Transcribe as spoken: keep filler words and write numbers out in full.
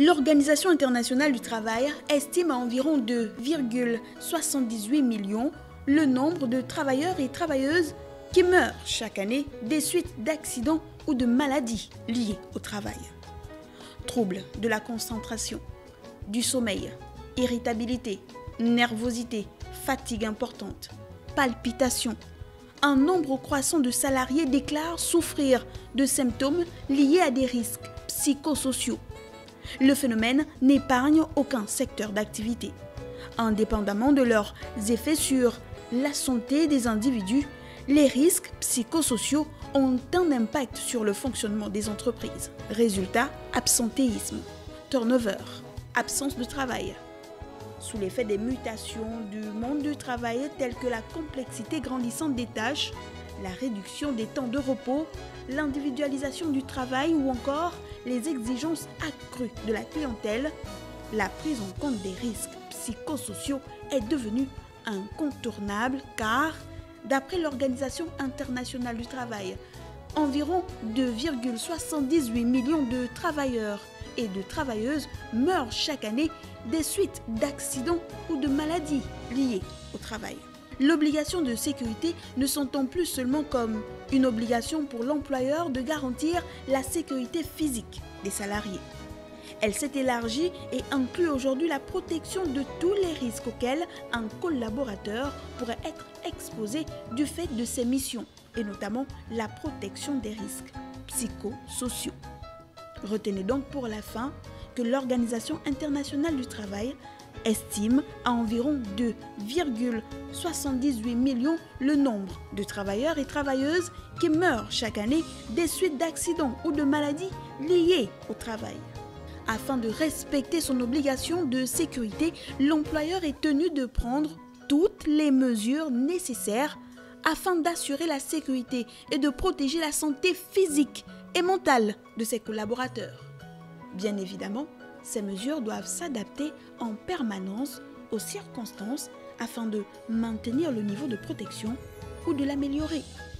L'Organisation internationale du travail estime à environ deux virgule soixante-dix-huit millions le nombre de travailleurs et travailleuses qui meurent chaque année des suites d'accidents ou de maladies liées au travail. Troubles de la concentration, du sommeil, irritabilité, nervosité, fatigue importante, palpitations. Un nombre croissant de salariés déclarent souffrir de symptômes liés à des risques psychosociaux. Le phénomène n'épargne aucun secteur d'activité. Indépendamment de leurs effets sur la santé des individus, les risques psychosociaux ont un impact sur le fonctionnement des entreprises. Résultat, absentéisme, turnover, absence de travail. Sous l'effet des mutations du monde du travail telles que la complexité grandissante des tâches, la réduction des temps de repos, l'individualisation du travail ou encore les exigences accrues de la clientèle, la prise en compte des risques psychosociaux est devenue incontournable car, d'après l'Organisation internationale du travail, environ deux virgule soixante-dix-huit millions de travailleurs et de travailleuses meurent chaque année des suites d'accidents ou de maladies liées au travail. L'obligation de sécurité ne s'entend plus seulement comme une obligation pour l'employeur de garantir la sécurité physique des salariés. Elle s'est élargie et inclut aujourd'hui la protection de tous les risques auxquels un collaborateur pourrait être exposé du fait de ses missions, et notamment la protection des risques psychosociaux. Retenez donc pour la fin que l'Organisation internationale du travail estime à environ deux virgule soixante-dix-huit millions le nombre de travailleurs et travailleuses qui meurent chaque année des suites d'accidents ou de maladies liées au travail. Afin de respecter son obligation de sécurité, l'employeur est tenu de prendre toutes les mesures nécessaires afin d'assurer la sécurité et de protéger la santé physique et mentale de ses collaborateurs. Bien évidemment, ces mesures doivent s'adapter en permanence aux circonstances afin de maintenir le niveau de protection ou de l'améliorer.